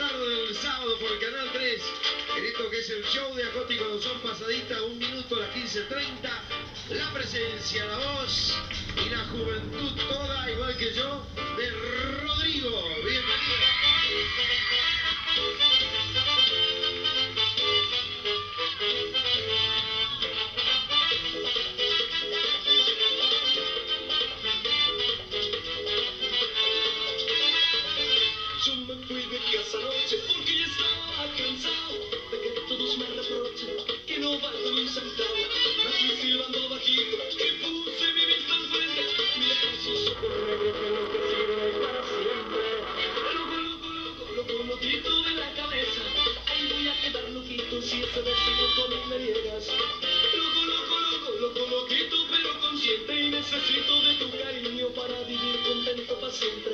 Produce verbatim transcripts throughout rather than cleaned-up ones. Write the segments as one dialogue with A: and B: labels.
A: tarde del sábado por Canal tres, en esto que es el show de Acóstico Don Son Pasadita, un minuto a las quince treinta, la presencia, la voz y la juventud toda, igual que yo, de Rodrigo. Bienvenido.
B: Yo me fui de casa anoche porque ya estaba cansado de que todos me reprochen que no valgo ni un centavo. Me fui silbando bajito y puse mi vista al frente. Mira esos ojos negros que no te sirven para siempre. Loco, loco, loco, loco, loquito de la cabeza. Ahí voy a quedar loquito si ese vestido tú a mí me niegas. Loco, loco, loco, loco, loquito pero consciente y necesito de tu cariño para vivir contento para siempre.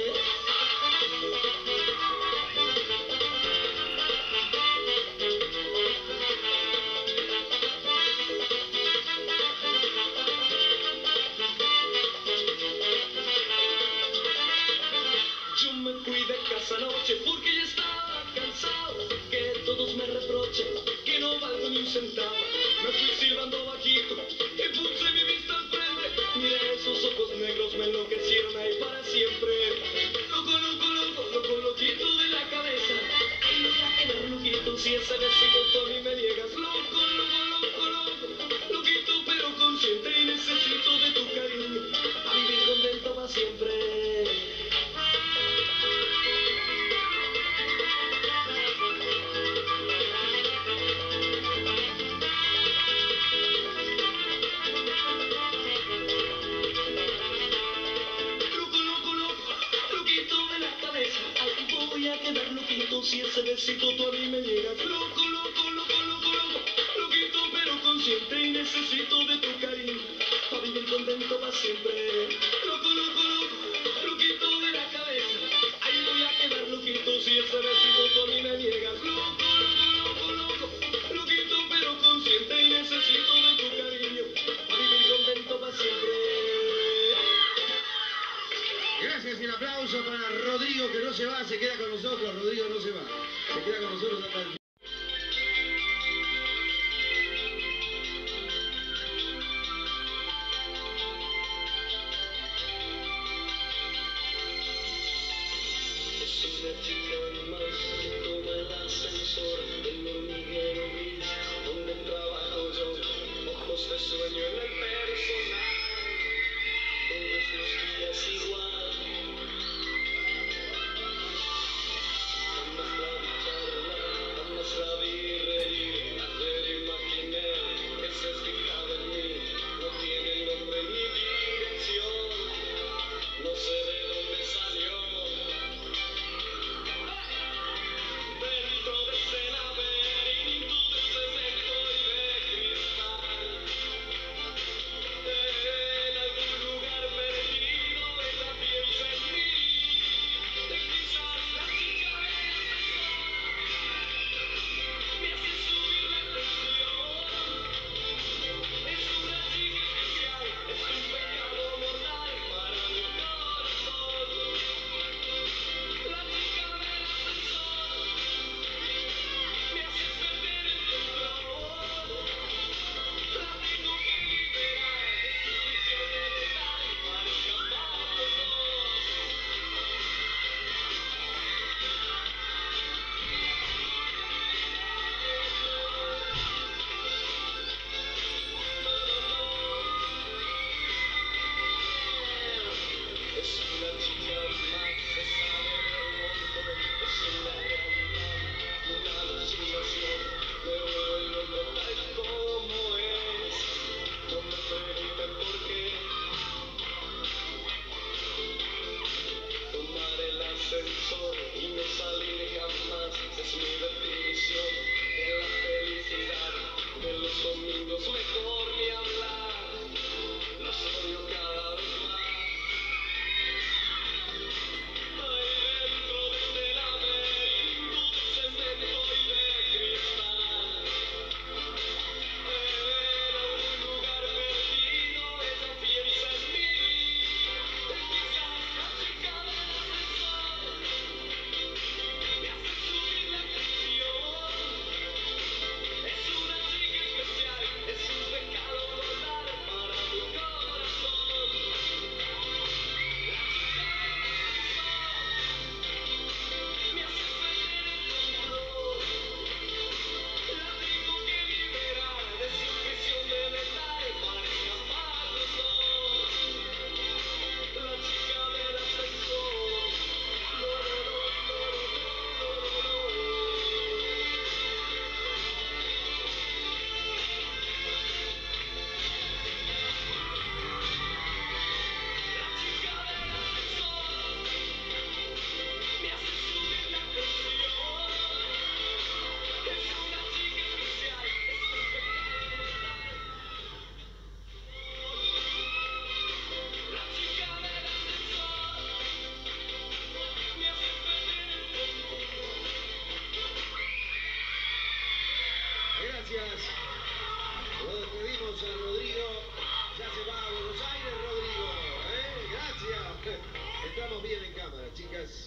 B: Yo me fui de casa anoche porque ya estaba cansado que todos me reprochen que no valgo ni un centavo. Me fui silbando bajito y puse mi vista al frente. Mira esos ojos negros me enloquecieron ahí para siempre. Loco, loco, loco, loco, loquito de la cabeza. Ahí no voy a quedar loquito si ese vestido tú a mí me niegas. Loco, loco, loco, loco, loquito pero consciente y necesito de tu cariño a vivir contento para siempre. Voy a quedar loquito si ese besito tú a mí me niegas. Loco, loco, loco, loco, loco, loquito pero consciente y necesito de tu cariño para vivir contento para siempre. Loco, loco, loco, loquito de la cabeza. Ahí voy a quedar loquito si ese besito tú a mí me niegas. Loco, loco, loco, loco, loquito pero consciente y necesito de tu cariño para vivir contento para siempre.
A: Gracias y el aplauso para Rodrigo, que no se va, se queda con nosotros. Rodrigo no se va, se queda con nosotros hasta el...
B: Es una chica más que toma el ascensor del hormiguero gris donde trabajo yo. Ojos de sueño en el personal, todos los días igual. Jamás la vi charlar, jamás la vi reír. Ayer imaginé que se fijaba en mí. No tiene nombre ni dirección, no sé de dónde salió. Dentro de ese laberinto de cemento y de cristal, en algún lugar perdido ella piensa en mí. Quizás la chica del ascensor me hace subir la tensión. Es una chica especial, es un pecado mortal para mi corazón. La chica del ascensor me hace perder el control. La tengo que liberar de su prisión letal para escapar los dos. Es una chica más que sale del mundo, es una realidad, una alucinación. Me vuelvo loco tal como es, no me pregunten por qué. Tomar el ascensor y no salir jamás es mi definición de la felicidad. De los domingos mejor ni hablar, los odio cada vez más. Ahí dentro de este laberinto de cemento y de cristal, en algún lugar perdido ella piensa en mí. Quizás la chica del ascensor me hace
A: a Rodrigo. Ya se va a Buenos Aires, Rodrigo. ¿Eh? Gracias. Estamos bien en cámara, chicas.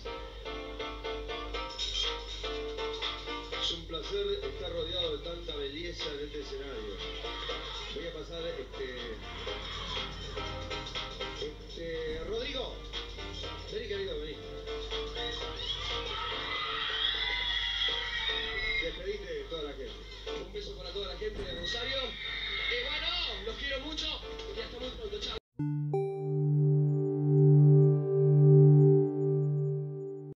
A: Es un placer estar rodeado de tanta belleza en este escenario. Voy a pasar este... Este... Rodrigo. Vení, querido, vení. Despedite de toda la gente.
C: Un beso para toda la gente de Rosario. Y bueno, los quiero mucho y hasta muy pronto. Chao.